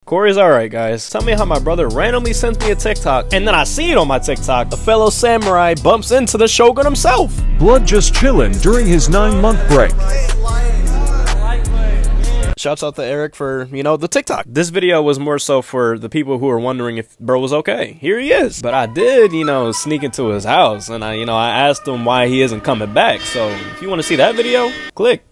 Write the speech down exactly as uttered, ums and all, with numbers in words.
Cory's alright, guys. Tell me how my brother randomly sends me a TikTok, and then I see it on my TikTok. A fellow samurai bumps into the Shogun himself. Blood just chillin' during his nine-month break. Shouts out to Eric for, you know, the TikTok. This video was more so for the people who are wondering if bro was okay. Here he is. But I did, you know, sneak into his house, and I, you know, I asked him why he isn't coming back. So if you want to see that video, click.